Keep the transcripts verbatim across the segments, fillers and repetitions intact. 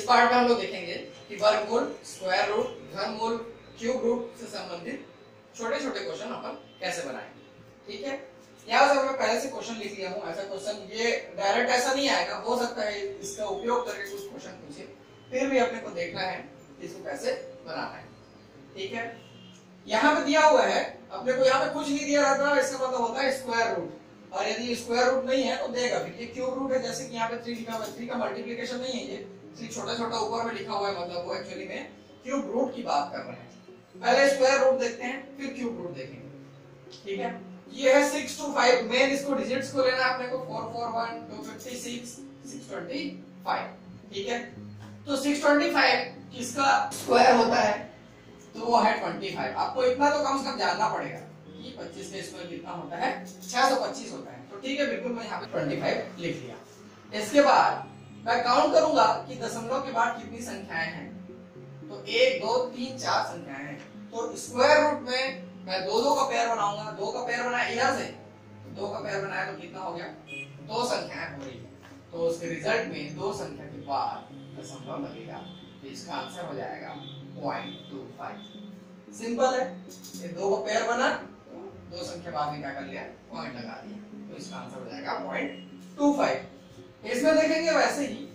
Part में हम लोग देखेंगे कि वर्गमूल, स्क्वायर रूट, घनमूल, क्यूब रूट से संबंधित छोटे छोटे क्वेश्चन अपन कैसे बनाएंगे। ठीक है, यहाँ से मैं पहले से क्वेश्चन लिख लिया हूँ। ऐसा क्वेश्चन ये डायरेक्ट ऐसा नहीं आएगा, हो सकता है इसका उपयोग करके कुछ क्वेश्चन पूछे, फिर भी अपने को देखना है इसको कैसे बनाना है। ठीक है, यहाँ पे दिया हुआ है, अपने को यहाँ पे कुछ नहीं दिया रहता, इसका मतलब होता है स्क्वायर रूट, और यदि स्क्वायर रूट नहीं है तो देगा फिर। ये क्यूब रूट है, जैसे कि यहाँ पे थ्री लिखा हुआ है, थ्री का मल्टीप्लिकेशन नहीं है, ये थ्री छोटा छोटा ऊपर में लिखा हुआ है, मतलब वो एक्चुअली में क्यूब रूट की बात कर रहे हैं। पहले स्क्वायर रूट देखते हैं, फिर क्यूब रूट देखेंगे। ठीक है, ये है सिक्स टू फाइव, मेन इसको डिजिट्स को लेना है अपने को, four four one, two fifty six, six twenty five. ठीक है, तो सिक्स ट्वेंटी फाइव किसका स्क्वायर होता है, तो वो है पच्चीस। आपको इतना तो कम से कम जानना पड़ेगा कि पच्चीस का स्क्वायर कितना होता है, छह सौ पच्चीस होता है। तो ठीक है, बिल्कुल मैं यहाँ पे पच्चीस लिख लिया। इसके बाद मैं काउंट करूंगा कि दशमलव के बाद कितनी संख्याएं हैं, तो एक, दो, तीन, चार संख्याएं हैं। तो स्क्वायर रूट में मैं दो दो का पेयर बनाऊंगा, दो का पेयर बनाया इधर से, तो दो का पेयर बनाया तो कितना हो गया, दो संख्याएं हो रही है। तो उसके रिजल्ट में दो संख्या के बाद दशमलव लगेगा, तो इसका आंसर हो जाएगा पॉइंट टू फाइव। सिंपल है, ये दो का पेयर बना, दो संख्या बाद में क्या कर लिया, पॉइंट लगा दिया, तो इसका आंसर हो जाएगा पॉइंट टू फाइव। इसमें देखेंगे वैसे ही,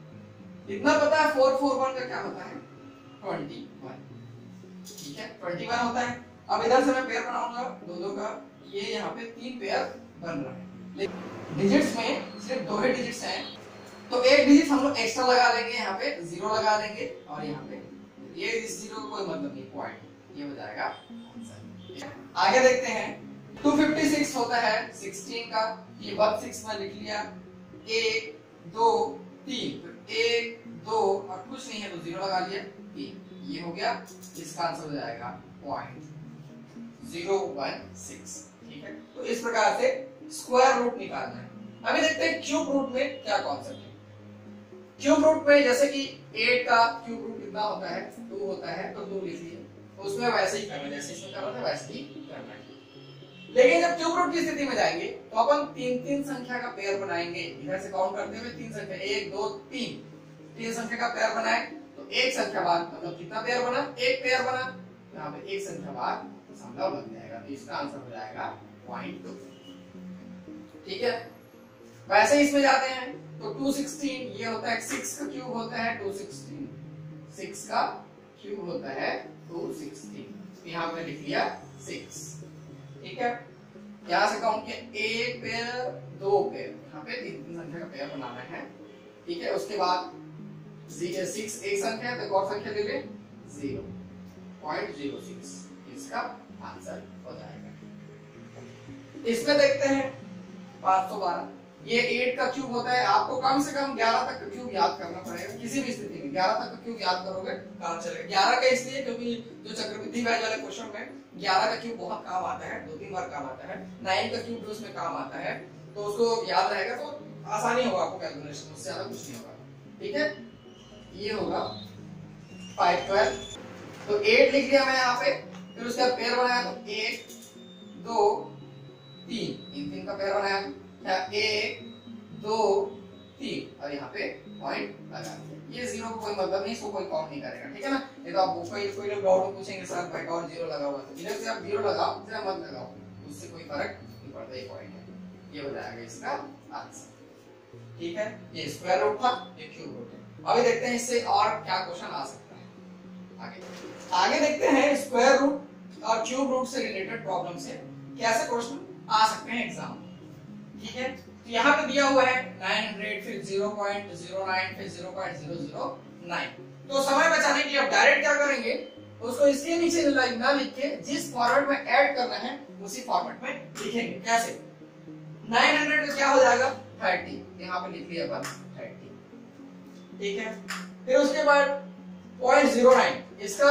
इतना पता है फोर फोर वन का क्या होता है, ट्वेंटी वन। ठीक है, ट्वेंटी वन होता है। अब इधर से मैं पेयर बनाऊंगा दो दो का, ये यहाँ पे तीन पेयर बन रहा है। डिजिट्स में सिर्फ दो ही डिजिट्स हैं, तो एक डिजिट हम लोग एक्स्ट्रा लगा लेंगे, यहाँ पे जीरो लगा देंगे, और यहाँ पे ये इस जीरो का कोई मतलब नहीं, पॉइंट, ये हो जाएगा आंसर। आगे देखते हैं, टू फिफ्टी सिक्स होता है सिक्सटीन का, ये वन सिक्स में लिख लिया, एक, दो, तीन, एक, दो, और कुछ नहीं है तो जीरो लगा लिया, तीन, ये हो गया। इसका आंसर हो जाएगा पॉइंट जीरो वन सिक्स। ठीक है, तो इस प्रकार से स्क्वायर रूट निकालना है। अभी देखते हैं क्यूब रूट में क्या कॉन्सेप्ट है। क्यूब रूट में जैसे कि एट का क्यूब रूट कितना होता है, टू होता है, तो टू लिख लिया, तो उसमें वैसे ही करना, जैसे इसमें कर रहा था वैसे ही करना है। लेकिन जब क्यूब रूट की स्थिति में जाएंगे तो अपन तीन तीन संख्या का पेयर बनाएंगे, इधर से काउंट करते हुए तीन संख्या, एक, दो, तीन, तीन संख्या का पेयर बनाए, तो एक संख्या बाद मतलब कितना पेयर बना, एक पेयर बना, यहाँ पे एक संख्या बाद दशमलव लग जाएगा, तो इसका आंसर हो जाएगा पॉइंट टू। ठीक है, वैसे इसमें जाते हैं तो टू सिक्सटीन, ये होता है सिक्स का क्यूब होता है टू सिक्सटीन, सिक्स का क्यूब होता है टू सिक्सटीन, यहाँ पे लिख लिया सिक्स। ठीक है, यहाँ से काउंट किया, एक पेयर, दो पेयर, यहाँ पे तीन तीन संख्या का पेयर बनाना है। ठीक है, उसके बाद सिक्स एक संख्या है तो और संख्या ले ले, जीरो, पॉइंट जीरो सिक्स, इसका आंसर हो जाएगा। इसमें देखते हैं पाँच सौ बारह, ये एट का क्यूब होता है, आपको कम से कम ग्यारह तक का क्यूब याद करना पड़ेगा, किसी भी स्थिति में ग्यारह तक का क्यूब याद करोगे काम चलेगा। ग्यारह का इसलिए क्योंकि जो चक्रवृद्धि ब्याज वाले क्वेश्चन में ग्यारह का क्यूब बहुत काम आता है, दो तीन बार काम आता है, नाइन का क्यूब भी उसमें काम आता है, तो उसको याद रहेगा तो आसानी होगा आपको कैलकुलेशन, उससे ज्यादा कुछ नहीं होगा। ठीक है, ये होगा फाइव ट्वेल्व, तो एट लिख लिया मैं यहाँ पे, फिर उसका पेयर बनाया तो एक, दो, तीन, तीन तीन का पेयर बनाया, एक, दो, तीन, और यहाँ पे पॉइंट लगा दिया। ये जीरो को कोई मतलब नहीं, इसको कोई काउंट नहीं करेगा। ठीक है ना, ये तो आप कोई कोई लोग डाउट पूछेंगे सर भाई और जीरो लगा हुआ, तो इधर से आप जीरो लगाओ, इधर मत लगाओ, उससे कोई फर्क नहीं पड़ता, ये पॉइंट है, ये हो जाएगा इसका आंसर। ठीक है, ये स्क्वायर रूट था, ये क्यूब रूट है। अभी देखते हैं इससे और क्या क्वेश्चन आ सकता है। आगे आगे देखते हैं स्क्वायर रूट और क्यूब रूट से रिलेटेड प्रॉब्लम से कैसे क्वेश्चन आ सकते हैं एग्जाम। ठीक है, तो यहाँ पे दिया हुआ है नाइन हंड्रेड, फिर जीरो पॉइंट जीरो नाइन, फिर zero point zero zero nine. तो समय बचाने के लिए अब डायरेक्ट क्या करेंगे, उसको इसके नीचे ना लिख के जिस फॉर्मेट में ऐड करना है उसी फॉर्मेट में लिखेंगे। कैसे, नाइन हंड्रेड में क्या हो जाएगा थर्टी, यहाँ पे लिख लिया अपन थर्टी। ठीक है, फिर उसके बाद पॉइंट जीरो नाइन, इसका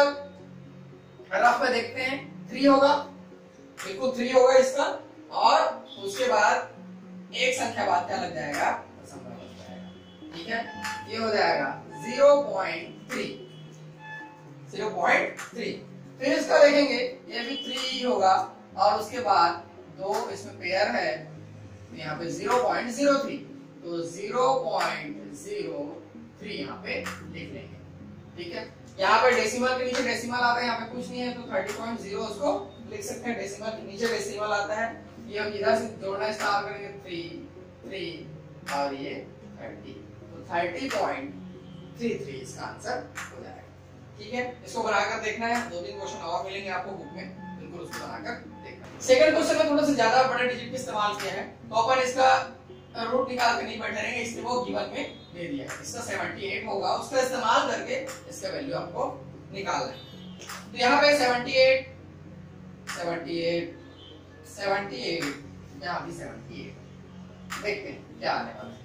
रफ में देखते हैं, थ्री होगा, बिल्कुल थ्री होगा इसका, और उसके बाद एक संख्या बाद क्या लग जाएगा, दशमलव लग जाएगा। ठीक है, ये हो जाएगा zero point three, zero point three. फिर इसका देखेंगे, ये भी थ्री ही होगा, और उसके बाद दो इसमें पेयर है, तो यहाँ पे जीरो पॉइंट जीरो थ्री, तो जीरो पॉइंट जीरो थ्री यहाँ पे लिख लेंगे। ठीक है, यहाँ पे डेसिमल के नीचे डेसिमल आता है, यहाँ पे कुछ नहीं है तो थर्टी पॉइंट जीरो उसको लिख सकते हैं। डेसिमल के नीचे डेसिमल आता है, ये हम इधर से जोड़ना स्टार्ट करेंगे थ्री थ्री और ये थर्टी, तो थर्टी पॉइंट थ्री थ्री इसका आंसर हो जाएगा। ठीक है, इसको बनाकर देखना है, दो तीन क्वेश्चन और मिलेंगे आपको बुक में, बिल्कुल उसको बनाकर देखना। सेकंड क्वेश्चन में थोड़ा सा ज्यादा बड़े डिजिट का इस्तेमाल किया है, तो अपन इसका रूट निकाल के नहीं बैठे रहेंगे, इसलिए वो गिवन में दे दिया है। इसका अठहत्तर होगा, उसका इस्तेमाल करके इसका वैल्यू आपको निकालना है। तो यहाँ पे अठहत्तर अठहत्तर अठहत्तर यहाँ भी अठहत्तर, देखते हैं क्या आने वाला है।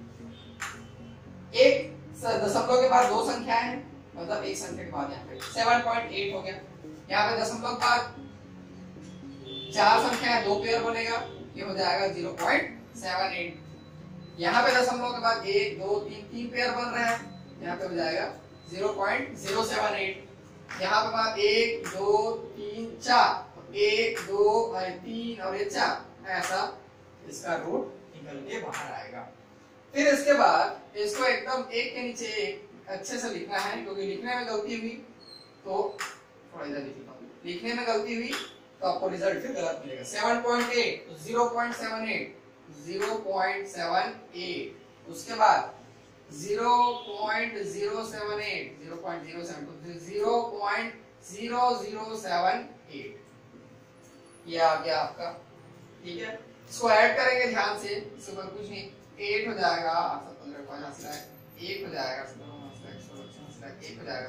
एक दशमलव के बाद दो संख्याएं हैं, मतलब एक संख्या के बाद यहाँ पे सात पॉइंट आठ हो गया। यहाँ पे दशमलव के बाद चार संख्याएं, दो पेयर बनेगा, ये हो जाएगा ज़ीरो पॉइंट सेवन आठ। यहाँ पे दशमलव के बाद एक दो तीन तीन पेयर बन रहे हैं, यहाँ पे हो जाएगा ज़ीरो पॉइंट ज़ीरो सेवन आठ। यहाँ पे बाद एक दो तीन चार, एक दो और तीन और ये चार, ऐसा इसका रूट निकल के बाहर आएगा। फिर इसके बाद इसको एकदम एक के नीचे एक अच्छे से लिखना है, क्योंकि लिखने में गलती हुई तो थोड़ा इधर लिख लेता हूं, लिखने में गलती हुई तो आपको रिजल्ट फिर गलत मिलेगा। सात पॉइंट आठ तो ज़ीरो पॉइंट सेवन आठ, ज़ीरो पॉइंट सेवन आठ, उसके बाद ज़ीरो पॉइंट ज़ीरो सेवन आठ, ज़ीरो पॉइंट ज़ीरो सेवन तो zero point zero zero seven आठ, ये आ गया आपका। ठीक है, इसको ऐड करेंगे ध्यान से, इसके ऊपर कुछ नहीं, आठ हो जाएगा, आठ सौ पंद्रह पचास लाख, एक हो जाएगा, एक हो जाएगा,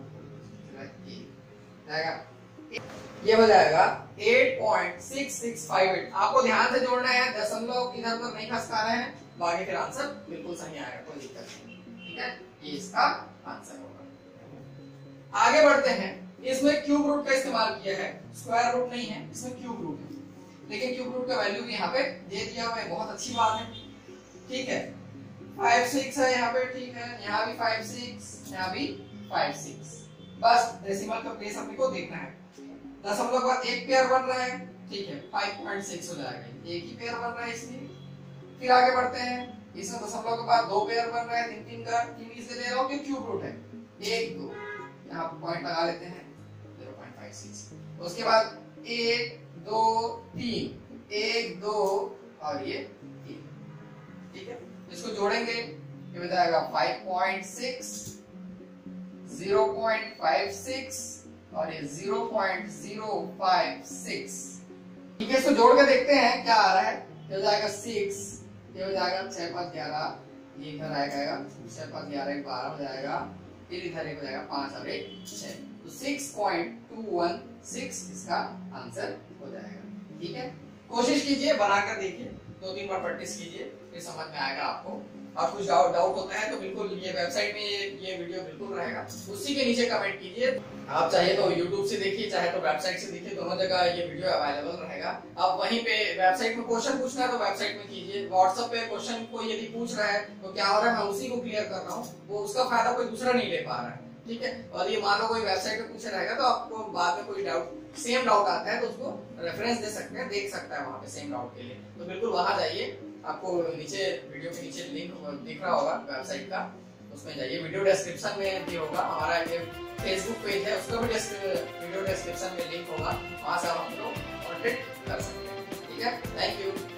जाएगा ये हो जाएगा आठ पॉइंट सिक्स सिक्स फाइव आठ। आपको ध्यान से जोड़ना है, दशमलव इधर उधर नहीं खसका रहे हैं, बाकी फिर आंसर बिल्कुल सही आएगा, कोई दिक्कत नहीं। ठीक है, ये इसका आंसर होगा। आगे बढ़ते हैं, इसमें क्यूब रूट का इस्तेमाल किया है, स्क्वायर रूट नहीं है, इसमें क्यूब रूट है, लेकिन क्यूब रूट का वैल्यू भी यहाँ पे दे दिया हुआ है, बहुत अच्छी बात है। ठीक है, फाइव सिक्स है यहाँ पे, ठीक है, यहाँ भी फाइव सिक्स, यहाँ भी फाइव सिक्स, बस डेसिमल का प्लेस अपने को देखना है। दशमलव के बाद एक पेयर बन रहा है, ठीक है, पाँच पॉइंट छह हो जाएगा, एक ही पेयर बन रहा है इसलिए। फिर आगे बढ़ते हैं, इसमें दशमलव के बाद दो पेयर बन रहा है, तीन तीन का, तीन इसलिए ले रहा हूं कि क्यूब रूट है, एक दो, यहाँ पॉइंट लगा लेते हैं ज़ीरो पॉइंट फाइव सिक्स। उसके बाद एक दो तीन, एक दो और ये तीन। ठीक है, इसको जोड़ेंगे, ये हो जाएगा five point six, zero point five six और ये zero point zero five six. ठीक है, इसको जोड़ के देखते हैं क्या आ रहा है। ये हो जाएगा सिक्स, ये हो जाएगा छह पाँच ग्यारह, ये इधर आएगा छह पाँच ग्यारह एक बारह हो जाएगा, फिर इधर एक हो जाएगा पाँच और एक छह, तो six point two one six इसका आंसर हो जाएगा। ठीक है, कोशिश कीजिए, बनाकर देखिए, दो तीन बार प्रैक्टिस कीजिए, फिर समझ में आएगा आपको। और कुछ डाउट डाउट होता है तो बिल्कुल ये वेबसाइट में ये, ये वीडियो बिल्कुल रहेगा, उसी के नीचे कमेंट कीजिए। आप चाहे तो यूट्यूब से देखिए, चाहे तो वेबसाइट से देखिए, दोनों जगह ये वीडियो अवेलेबल रहेगा। आप वहीं पे वेबसाइट में क्वेश्चन पूछना है तो वेबसाइट में कीजिए, व्हाट्सएप पे क्वेश्चन कोई यदि पूछ रहा है तो क्या हो रहा है, मैं उसी को क्लियर कर रहा हूँ, वो उसका फायदा कोई दूसरा नहीं ले पा रहा है। ठीक है, और ये मान लो कोई वेबसाइट पे पूछा रहेगा तो आपको बाद में कोई डाउट सेम डाउट आता है तो उसको रेफरेंस दे सकते हैं, देख सकता है वहां पे सेम डाउट के लिए, तो बिल्कुल वहां जाइए। आपको नीचे वीडियो के नीचे लिंक दिख रहा होगा वेबसाइट का, उसमें जाइए, वीडियो डिस्क्रिप्शन में भी होगा, हमारा ये फेसबुक पेज है उसका भी वीडियो डिस्क्रिप्शन में लिंक होगा, वहां से आप हम लोग कॉन्टेक्ट कर सकते हैं। ठीक है, थैंक यू।